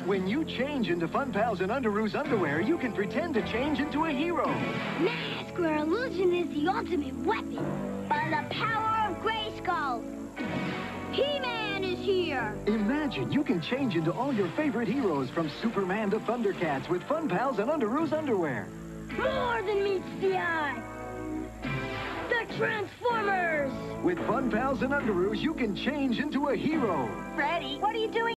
When you change into Fun Pals and Underoos underwear, you can pretend to change into a hero. Masculine illusion is the ultimate weapon. By the power of Grayskull, He-Man is here. Imagine you can change into all your favorite heroes, from Superman to Thundercats, with Fun Pals and Underoos underwear. More than meets the eye. The Transformers. With Fun Pals and Underoos, you can change into a hero. Freddy, what are you doing?